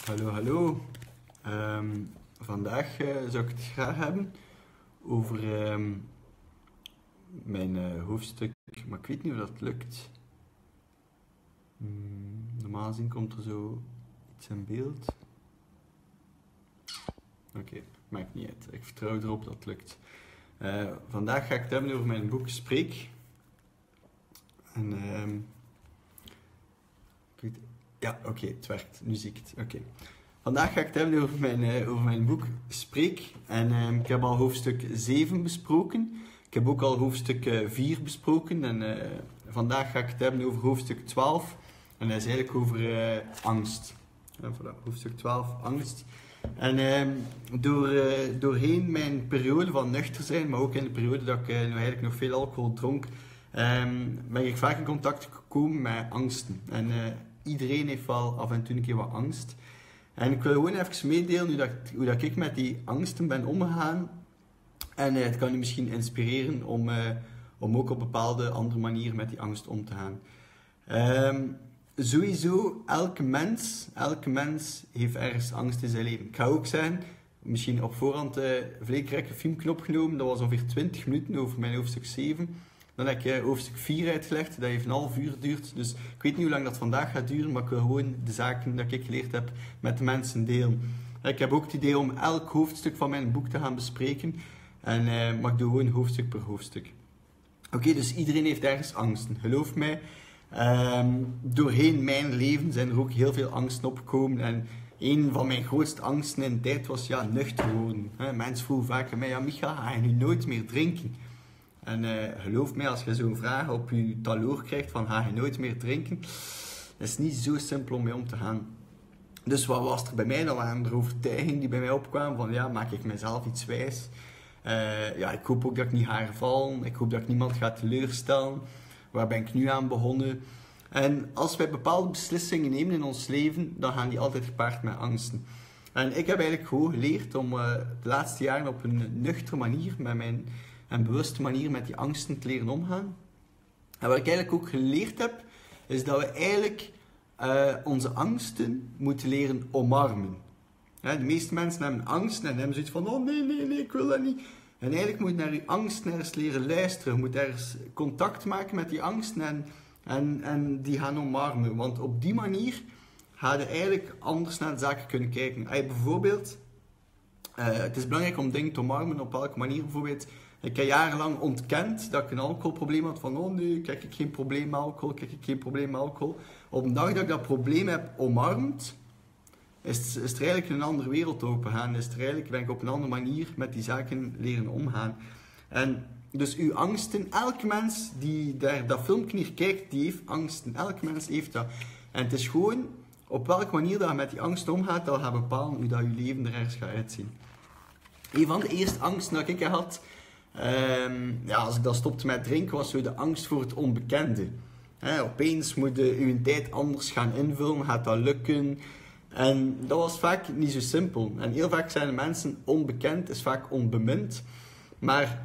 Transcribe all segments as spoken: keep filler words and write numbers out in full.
Hallo, hallo. Um, vandaag uh, zou ik het graag hebben over um, mijn uh, hoofdstuk, maar ik weet niet of dat lukt. Hmm, normaal gezien komt er zo iets in beeld. Oké, okay, maakt niet uit. Ik vertrouw erop dat het lukt. Uh, vandaag ga ik het hebben over mijn boek Spreek. En um, ik weet, ja, oké, okay, het werkt. Nu zie ik het. Oké. Okay. Vandaag ga ik het hebben over mijn, uh, over mijn boek Spreek. En uh, ik heb al hoofdstuk zeven besproken. Ik heb ook al hoofdstuk uh, vier besproken. En uh, vandaag ga ik het hebben over hoofdstuk twaalf. En dat is eigenlijk over uh, angst. En voilà, hoofdstuk twaalf, angst. En uh, door, uh, doorheen mijn periode van nuchter zijn, maar ook in de periode dat ik uh, nou eigenlijk nog veel alcohol dronk, um, ben ik vaak in contact gekomen met angsten. En uh, iedereen heeft wel af en toe een keer wat angst. En ik wil gewoon even meedelen hoe, dat, hoe dat ik met die angsten ben omgegaan. En uh, het kan u misschien inspireren om, uh, om ook op bepaalde andere manieren met die angst om te gaan. Um, sowieso, elke mens, elke mens heeft ergens angst in zijn leven. Ik ga ook zeggen, misschien op voorhand uh, vleekrek een filmpje opgenomen. Dat was ongeveer twintig minuten over mijn hoofdstuk zeven. Dan heb ik uh, hoofdstuk vier uitgelegd. Dat heeft een half uur geduurd. Dus ik weet niet hoe lang dat vandaag gaat duren. Maar ik wil gewoon de zaken die ik geleerd heb met de mensen delen. Ik heb ook het idee om elk hoofdstuk van mijn boek te gaan bespreken. En uh, maar ik doe gewoon hoofdstuk per hoofdstuk. Oké, okay, dus iedereen heeft ergens angsten. Geloof mij. Um, doorheen mijn leven zijn er ook heel veel angsten opgekomen. En een van mijn grootste angsten in de tijd was ja, nuchter worden. He, mensen vroegen vaak aan mij, ja Micha, ga je nu nooit meer drinken? En uh, geloof mij, als je zo'n vraag op je taloor krijgt van ga je nooit meer drinken, dat is niet zo simpel om mee om te gaan. Dus wat was er bij mij? Dan waren er overtuigingen die bij mij opkwamen van ja, maak ik mezelf iets wijs? Uh, ja, ik hoop ook dat ik niet ga hervallen. Ik hoop dat ik niemand ga teleurstellen. Waar ben ik nu aan begonnen? En als wij bepaalde beslissingen nemen in ons leven, dan gaan die altijd gepaard met angsten. En ik heb eigenlijk gewoon geleerd om uh, de laatste jaren op een nuchtere manier, met mijn een bewuste manier met die angsten te leren omgaan. En wat ik eigenlijk ook geleerd heb, is dat we eigenlijk uh, onze angsten moeten leren omarmen. Ja, de meeste mensen hebben angst en hebben zoiets van, oh nee, nee, nee, ik wil dat niet. En eigenlijk moet je naar je angsten ergens leren luisteren. Je moet ergens contact maken met die angsten en, en, en die gaan omarmen. Want op die manier ga je eigenlijk anders naar de zaken kunnen kijken. Als je bijvoorbeeld, uh, het is belangrijk om dingen te omarmen op welke manier. Bijvoorbeeld, ik heb jarenlang ontkend dat ik een alcoholprobleem had. Van, oh nee, kijk ik geen probleem met alcohol, kijk ik geen probleem met alcohol. Op een dag dat ik dat probleem heb omarmd, is, is er eigenlijk een andere wereld opengaan. Is er eigenlijk, ben ik op een andere manier met die zaken leren omgaan. En dus uw angsten, elke mens die daar, dat filmpje hier kijkt, die heeft angsten. Elke mens heeft dat. En het is gewoon op welke manier dat je met die angst omgaat, dat gaat bepalen hoe dat je leven er ergens gaat uitzien. Een van de eerste angsten dat ik had, Um, ja, als ik dan stopte met drinken, was zo de angst voor het onbekende. He, opeens moet je uw tijd anders gaan invullen, gaat dat lukken? En dat was vaak niet zo simpel. En heel vaak zijn de mensen onbekend, is vaak onbemind. Maar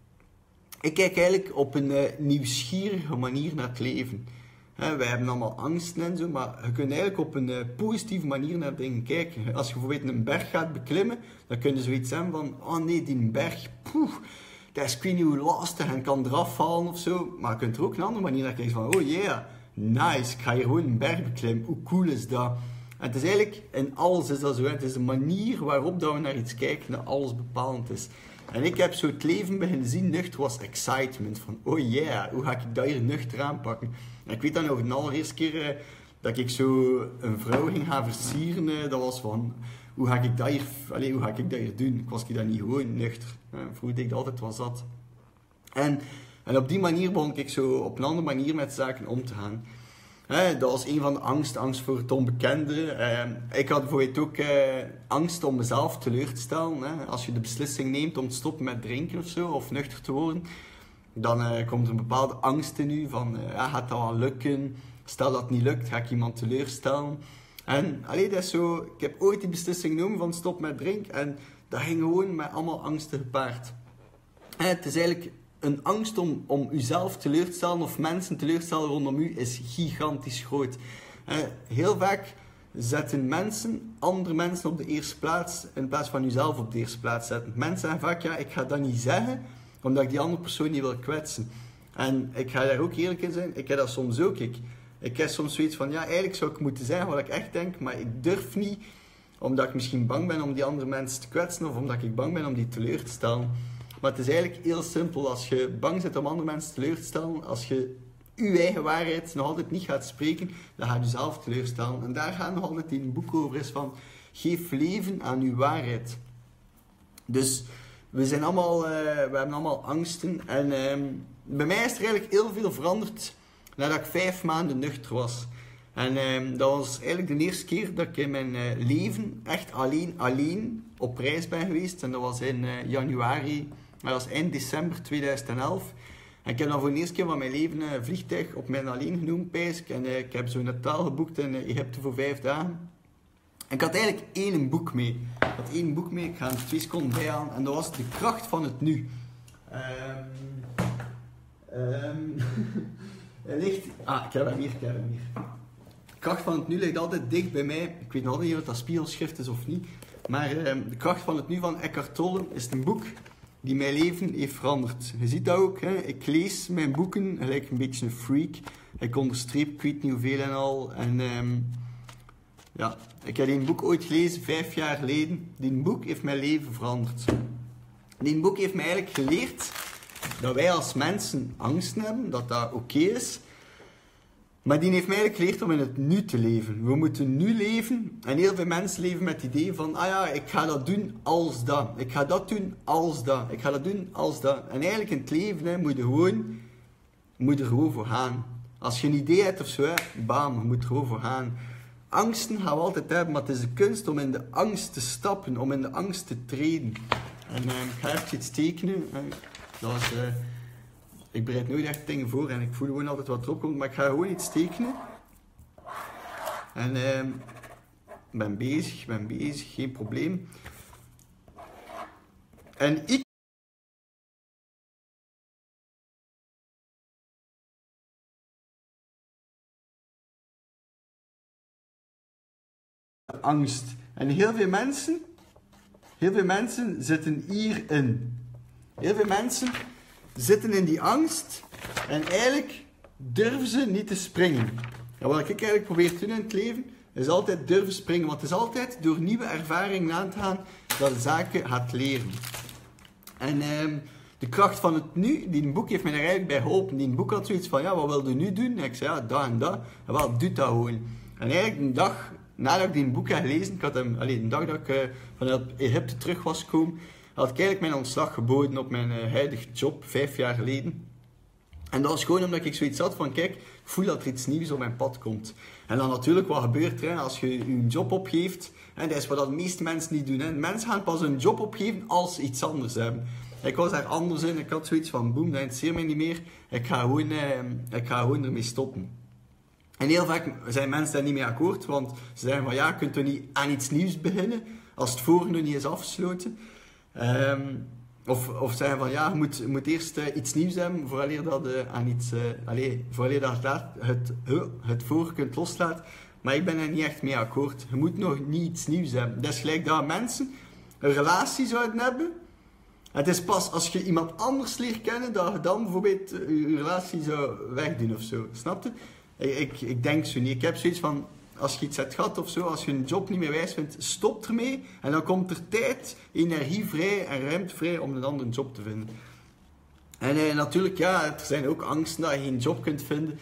ik kijk eigenlijk op een uh, nieuwsgierige manier naar het leven. He, wij hebben allemaal angsten en zo, maar je kunt eigenlijk op een uh, positieve manier naar dingen kijken. Als je bijvoorbeeld een berg gaat beklimmen, dan kun je zoiets hebben van, oh nee, die berg, poeh, dat is ik weet niet hoe lastig en kan eraf vallen of zo. Maar je kunt er ook een andere manier naar kijken van, oh yeah, nice, ik ga hier gewoon een berg beklimmen, hoe cool is dat? En het is eigenlijk, in alles is dat zo, het is de manier waarop dat we naar iets kijken, dat alles bepalend is. En ik heb zo het leven beginnen zien, nuchter was excitement, van oh yeah, hoe ga ik dat hier nuchter aanpakken? En ik weet dan nog de allereerste keer uh, dat ik zo een vrouw ging gaan versieren, uh, dat was van, hoe ga ik dat hier, allez, hoe ga ik dat hier doen? Ik was ik dat niet gewoon nuchter. Uh, vroeger ik dat altijd, was dat. En, en op die manier begon ik zo op een andere manier met zaken om te gaan. Uh, dat was een van de angsten, angst voor het onbekende. Uh, ik had bijvoorbeeld ook uh, angst om mezelf teleur te stellen. Hè. Als je de beslissing neemt om te stoppen met drinken of zo, of nuchter te worden, dan uh, komt er een bepaalde angst in u van, uh, ja, gaat dat wel lukken? Stel dat het niet lukt, ga ik iemand teleurstellen? En allee, dat is zo, ik heb ooit die beslissing genomen van stop met drinken en dat ging gewoon met allemaal angsten gepaard. En het is eigenlijk een angst om, om uzelf teleur te stellen of mensen teleur te stellen rondom u is gigantisch groot. Uh, heel vaak zetten mensen, andere mensen op de eerste plaats, in plaats van jezelf op de eerste plaats zetten. Mensen zeggen vaak, ja, ik ga dat niet zeggen, omdat ik die andere persoon niet wil kwetsen. En ik ga daar ook eerlijk in zijn, ik heb dat soms ook. Ik, ik heb soms zoiets van, ja, eigenlijk zou ik moeten zeggen wat ik echt denk, maar ik durf niet, omdat ik misschien bang ben om die andere mensen te kwetsen, of omdat ik bang ben om die teleur te stellen. Maar het is eigenlijk heel simpel. Als je bang bent om andere mensen teleur te stellen, als je je eigen waarheid nog altijd niet gaat spreken, dan ga je jezelf teleurstellen. En daar gaat nog altijd in een boek over, is van, geef leven aan uw waarheid. Dus we zijn allemaal, uh, we hebben allemaal angsten. En uh, bij mij is er eigenlijk heel veel veranderd nadat ik vijf maanden nuchter was. En uh, dat was eigenlijk de eerste keer dat ik in mijn uh, leven echt alleen, alleen op reis ben geweest. En dat was in uh, januari, dat was eind december tweeduizend elf. En ik heb dan voor de eerste keer van mijn leven een vliegtuig op mijn alleen genomen, pijs ik. En uh, ik heb zo'n hotel geboekt in uh, Egypte voor vijf dagen. En ik had eigenlijk één boek mee. Ik had één boek mee, ik ga er twee seconden bij aan. En dat was De Kracht van het Nu. Um, um, hij ligt... Ah, ik heb hem hier, ik heb hem hier. De Kracht van het Nu ligt altijd dicht bij mij. Ik weet nog altijd niet of dat spiegelschrift is of niet. Maar um, De Kracht van het Nu van Eckhart Tolle is een boek die mijn leven heeft veranderd. Je ziet dat ook, hè? Ik lees mijn boeken gelijk een beetje een freak. Ik onderstreep, ik weet niet hoeveel en al. En um, ja, ik heb die boek ooit gelezen, vijf jaar geleden. Die boek heeft mijn leven veranderd. Die boek heeft mij eigenlijk geleerd dat wij als mensen angst hebben, dat dat oké is. Maar die heeft mij eigenlijk geleerd om in het nu te leven. We moeten nu leven. En heel veel mensen leven met het idee van, ah ja, ik ga dat doen als dat. Ik ga dat doen als dat. Ik ga dat doen als dat. En eigenlijk in het leven hè, moet je gewoon, moet er gewoon voor gaan. Als je een idee hebt of zo, hè, bam, je moet er gewoon voor gaan. Angsten gaan we altijd hebben, maar het is de kunst om in de angst te stappen, om in de angst te treden. En uh, ik ga even iets tekenen. Uh, dat is... Uh, Ik bereid nooit echt dingen voor en ik voel gewoon altijd wat erop komt, maar ik ga gewoon iets tekenen. En uh, ik ben bezig, ik ben bezig, geen probleem. En ik... Angst. En heel veel mensen, heel veel mensen zitten hierin. Heel veel mensen zitten in die angst en eigenlijk durven ze niet te springen. En wat ik eigenlijk probeer te doen in het leven, is altijd durven springen. Want het is altijd door nieuwe ervaringen aan te gaan dat je zaken gaat leren. En uh, De Kracht van het Nu, die boek heeft me daar eigenlijk bij geholpen. Die boek had zoiets van, ja, wat wil je nu doen? En ik zei, ja, dat en dat. En wel, doe dat gewoon. En eigenlijk een dag nadat ik die boek had gelezen, ik had hem, alleen een dag dat ik uh, vanuit Egypte terug was gekomen, had ik eigenlijk mijn ontslag geboden op mijn uh, huidige job, vijf jaar geleden. En dat was gewoon omdat ik zoiets had van, kijk, ik voel dat er iets nieuws op mijn pad komt. En dan natuurlijk, wat gebeurt er, hè, als je je job opgeeft, en dat is wat de meeste mensen niet doen. Hè. Mensen gaan pas een job opgeven als ze iets anders hebben. Ik was daar anders in, ik had zoiets van, boem, dat interesseert mij niet meer, ik ga gewoon, uh, ik ga gewoon ermee stoppen. En heel vaak zijn mensen daar niet mee akkoord, want ze zeggen van, ja, kunt u niet aan iets nieuws beginnen, als het vorige nog niet is afgesloten. Um, of, of zeggen van ja, je moet, je moet eerst uh, iets nieuws hebben vooraleer dat je uh, aan iets, uh, allee, vooraleer dat je het, uh, het vorige kunt loslaten. Maar ik ben er niet echt mee akkoord. Je moet nog niet iets nieuws hebben. Dat is gelijk dat mensen een relatie zouden hebben. Het is pas als je iemand anders leert kennen dat je dan bijvoorbeeld uh, je relatie zou wegdoen of zo. Snap je? Ik, ik, ik denk zo niet. Ik heb zoiets van, als je iets hebt gehad of zo, als je een job niet meer wijs vindt, stop ermee. En dan komt er tijd, energie vrij en ruimte vrij om een andere job te vinden. En eh, natuurlijk, ja, er zijn ook angsten dat je geen job kunt vinden.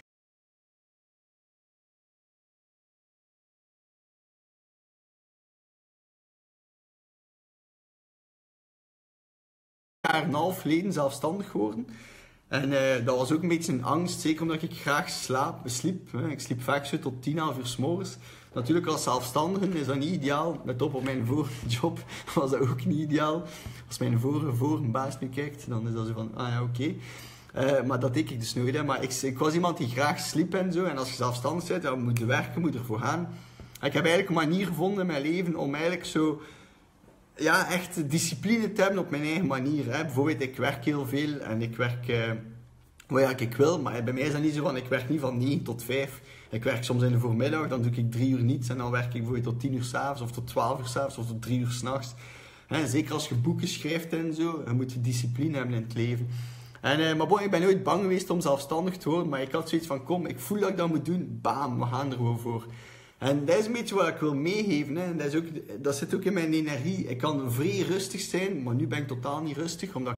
Een jaar en een half geleden zelfstandig geworden. En uh, dat was ook een beetje een angst, zeker omdat ik graag slaap, sliep. Hè. Ik sliep vaak zo tot tien, elf uur 's morgens. Natuurlijk als zelfstandige is dat niet ideaal. Let op, op mijn vorige job was dat ook niet ideaal. Als mijn vorige, vorige baas nu kijkt, dan is dat zo van, ah ja, oké. Okay. Uh, maar dat deed ik dus nooit. Hè. Maar ik, ik was iemand die graag sliep en zo. En als je zelfstandig bent, dan moet je werken, moet je ervoor gaan. En ik heb eigenlijk een manier gevonden in mijn leven om eigenlijk zo... Ja, echt discipline te hebben op mijn eigen manier. Hè. Bijvoorbeeld, ik werk heel veel en ik werk uh, wat ja, ik wil, maar bij mij is dat niet zo van, ik werk niet van negen tot vijf. Ik werk soms in de voormiddag, dan doe ik drie uur niets en dan werk ik bijvoorbeeld tot tien uur s'avonds of tot twaalf uur s'avonds of tot drie uur s'nachts. Zeker als je boeken schrijft en zo, je moet je discipline hebben in het leven. En, uh, maar bon, ik ben nooit bang geweest om zelfstandig te worden, maar ik had zoiets van, kom, ik voel dat ik dat moet doen, bam, we gaan er gewoon voor. En dat is een beetje wat ik wil meegeven, hè. En dat, is ook, dat zit ook in mijn energie. Ik kan vrij rustig zijn, maar nu ben ik totaal niet rustig, omdat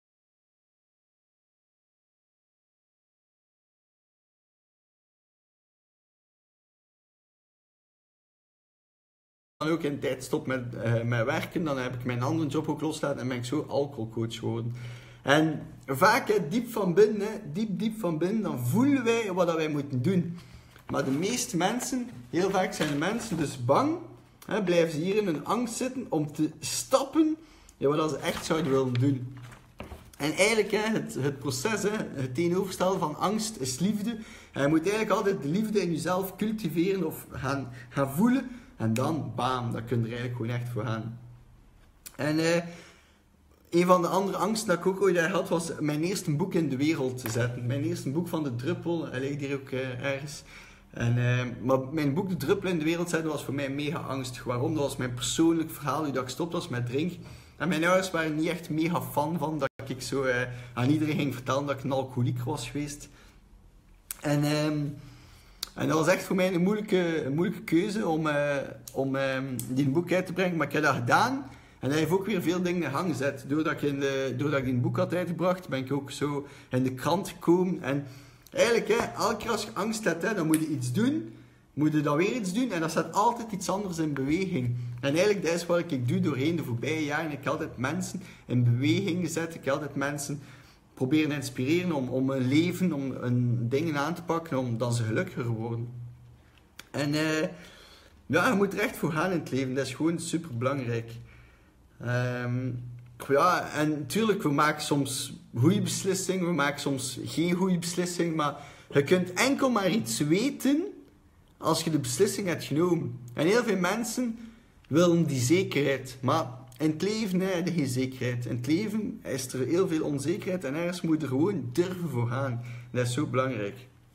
dan ook in tijd stop met, uh, met werken, dan heb ik mijn andere job ook losgelaten en ben ik zo alcoholcoach geworden. En vaak, hè, diep van binnen, hè, diep, diep van binnen, dan voelen wij wat wij moeten doen. Maar de meeste mensen, heel vaak zijn de mensen dus bang, hè, blijven ze hier in hun angst zitten om te stappen ja, wat ze echt zouden willen doen. En eigenlijk, hè, het, het proces, hè, het tegenovergestelde van angst is liefde. En je moet eigenlijk altijd de liefde in jezelf cultiveren of gaan, gaan voelen. En dan, bam, daar kun je er eigenlijk gewoon echt voor gaan. En eh, een van de andere angsten dat ik ook ooit had, was mijn eerste boek in de wereld te zetten. Mijn eerste boek van De Druppel, hij ligt hier ook eh, ergens. En, eh, maar mijn boek De Druppel in de wereld zetten was voor mij mega angstig. Waarom? Dat was mijn persoonlijk verhaal, hoe dat ik stopte was met drinken. En mijn ouders waren niet echt mega fan van dat ik zo eh, aan iedereen ging vertellen dat ik een alcoholieker was geweest. En... Eh, En dat was echt voor mij een moeilijke, een moeilijke keuze om, uh, om uh, die boek uit te brengen. Maar ik heb dat gedaan. En hij heeft ook weer veel dingen in gang gezet. Doordat ik, in de, doordat ik die boek had uitgebracht, ben ik ook zo in de krant gekomen. En eigenlijk, hè, elke keer als je angst hebt, hè, dan moet je iets doen. Moet je dan weer iets doen. En dat zet altijd iets anders in beweging. En eigenlijk, dat is wat ik doe doorheen de voorbije jaren. Ik heb altijd mensen in beweging gezet. Ik heb altijd mensen... proberen te inspireren om, om een leven, om een dingen aan te pakken, omdat ze gelukkiger worden. En uh, ja, je moet er echt voor gaan in het leven. Dat is gewoon super belangrijk. Um, ja, en natuurlijk, we maken soms goede beslissingen, we maken soms geen goede beslissingen, maar je kunt enkel maar iets weten als je de beslissing hebt genomen. En heel veel mensen willen die zekerheid, maar in het leven heb je geen zekerheid. In het leven is er heel veel onzekerheid en ergens moet je er gewoon durven voor gaan. Dat is zo belangrijk.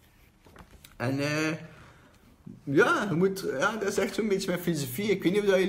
En uh, ja, je moet, ja, dat is echt zo'n beetje mijn filosofie. Ik weet niet of dat jullie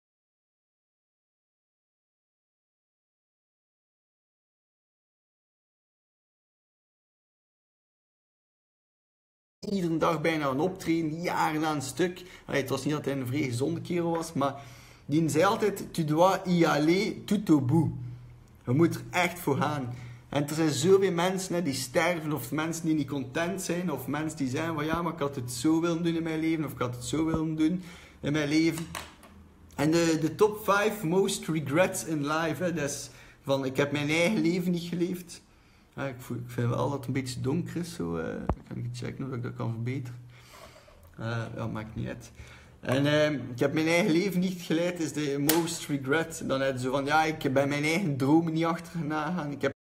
iedere dag bijna een optreden, jaren aan een stuk. Allee, het was niet dat hij een vrij gezonde kerel was, maar die zei altijd, tu dois y aller tout au bout. Je moet er echt voor gaan. En er zijn zoveel mensen hè, die sterven, of mensen die niet content zijn, of mensen die zeggen van ja, maar ik had het zo willen doen in mijn leven, of ik had het zo willen doen in mijn leven. En de, de top vijf most regrets in life, hè, dat is van ik heb mijn eigen leven niet geleefd. Ja, ik, voel, ik vind wel dat het een beetje donker is, zo. Uh, kan ik checken of ik dat kan verbeteren. Uh, ja, maakt niet uit. En uh, ik heb mijn eigen leven niet geleid, is de most regret. Dan heb je zo van, ja, ik ben mijn eigen dromen niet achterna gegaan. Ik heb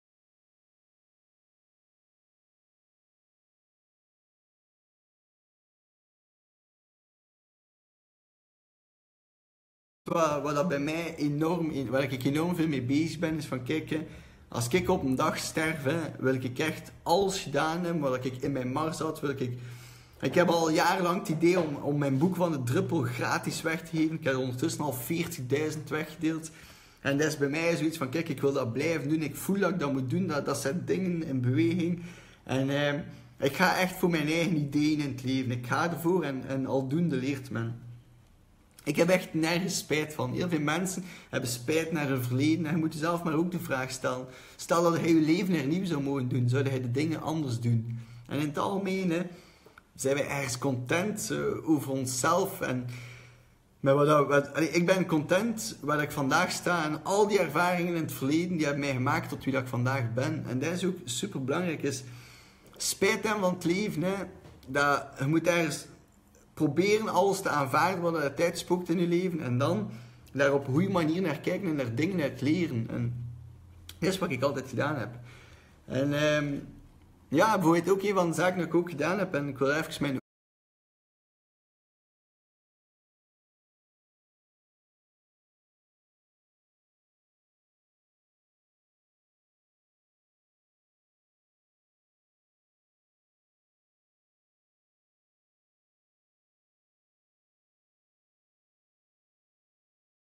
wat, wat dat bij mij enorm, waar ik enorm veel mee bezig ben, is van, kijk, hè, als ik op een dag sterf, hè, wil ik echt alles gedaan hebben wat ik in mijn mars had, wil ik... Ik heb al jarenlang het idee om, om mijn boek van De Druppel gratis weg te geven. Ik heb ondertussen al veertigduizend weggedeeld. En dat is bij mij zoiets van, kijk, ik wil dat blijven doen. Ik voel dat ik dat moet doen. Dat, dat zet dingen in beweging. En eh, ik ga echt voor mijn eigen ideeën in het leven. Ik ga ervoor en, en aldoende leert men. Ik heb echt nergens spijt van. Heel veel mensen hebben spijt naar hun verleden. En je moet jezelf maar ook de vraag stellen. Stel dat hij je leven hernieuw zou mogen doen. Zou hij de dingen anders doen? En in het algemeen... Hè, zijn wij ergens content uh, over onszelf en met wat, wat, allee, ik ben content waar ik vandaag sta en al die ervaringen in het verleden die hebben mij gemaakt tot wie dat ik vandaag ben. En dat is ook super belangrijk. Is spijt hebben van het leven. Hè, dat, je moet ergens proberen alles te aanvaarden wat er tijd spookt in je leven en dan daar op een goede manier naar kijken en naar dingen uit leren. En dat is wat ik altijd gedaan heb. En um, ja, bijvoorbeeld ook een van de zaken dat ik ook gedaan heb en ik wil even mijn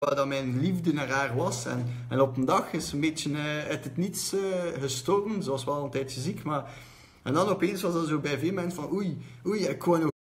wat dat mijn liefde naar haar was. En, en op een dag is ze een beetje uh, uit het niets uh, gestorven. Ze was wel een tijdje ziek, maar... En dan opeens was dat zo bij veel mensen van oei, oei, ik wou nog